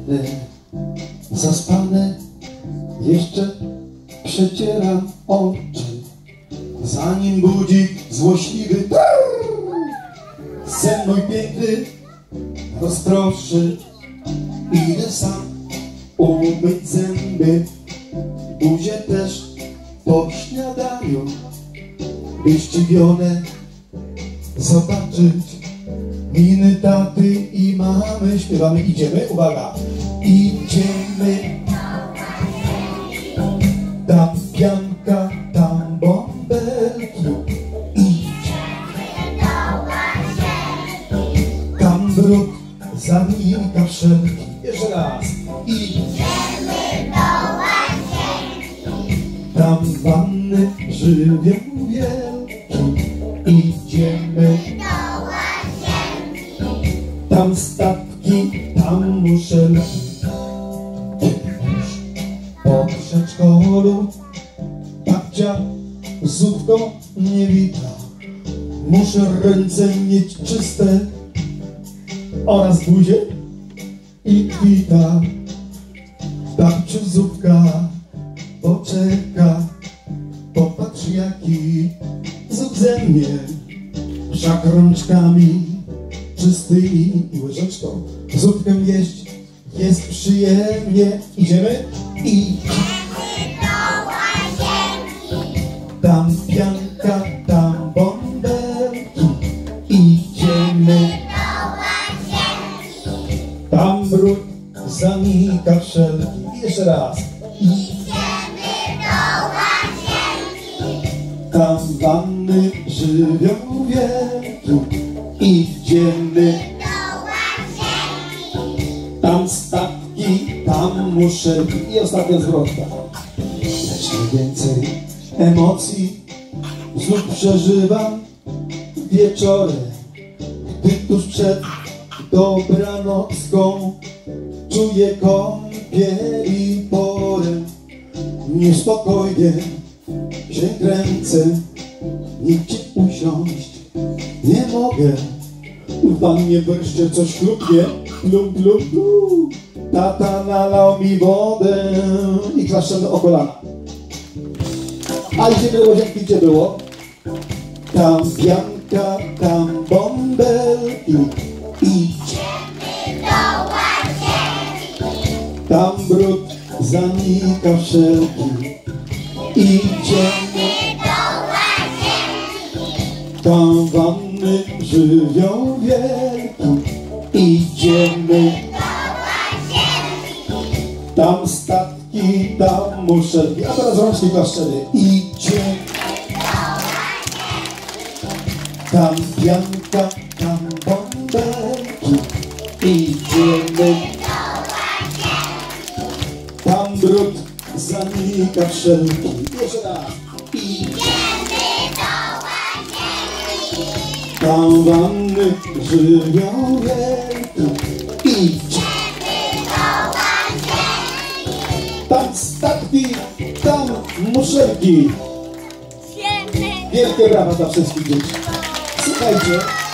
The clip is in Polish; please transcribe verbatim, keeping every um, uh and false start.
będę zaspany, jeszcze przecieram oczy, zanim budzik złośliwy sen mój piękny rozproszy. Idę sam umyć zęby, buzię też po śniadaniu, by zdziwione zobaczyć miny taty i mamy. Śpiewamy, idziemy, uwaga, idziemy. Tam pianka, tam bąbelki, idziemy do łazienki. Tam brud zanika wszelki. Jeszcze raz. Idziemy do łazienki. Tam wanny żywioł wielki. Idziemy do łazienki. Tam statki, tam muszelki. Po przedszkolu babcia zupką nie wita. Muszę ręce mieć czyste oraz buzię i kwita. Babciu zupka poczeka, popatrz jaki zup ze mnie. Wszak rączkami czystymi i łyżeczką zupkę jeść jest przyjemnie. Idziemy? Idziemy do łazienki. Tam pianka, tam bąbelki. Idziemy do łazienki. Tam brud zanika wszelki. I jeszcze raz. Idziemy do łazienki. Tam wanny żywioł wielki. Idziemy do łazienki. Tam statki, tam muszelki. I ostatnia zwrotka. Lecz najwięcej emocji znów przeżywam wieczorem, gdy tuż przed dobranocką czuję kąpiel i porę. Niespokojnie się kręcę, nigdzie usiąść nie mogę. W wannie wreszcie coś chlupnie, plum, plum, plum. Tata nalał mi wodę i klaszczemy o kolana. A idziemy do łazienki, gdzie było? Tam pianka, tam bąbelki. Idziemy do łazienki. Tam brud zanika wszelki. Idziemy do łazienki. Tam wanny żywioł wielki. Idziemy do łazienki. Tam statki, tam muszelki. A teraz rączki klaszczemy. Idziemy do łazienki. Tam pianka, tam bąbelki. Idziemy do łazienki. Tam brud zanika wszelki. Jeszcze raz. Idziemy do łazienki. Tam wanny żywioł wielki. Idziemy do łazienki. Tam statki, tam muszelki. Wielkie brawa dla wszystkich dzieci. Słuchajcie.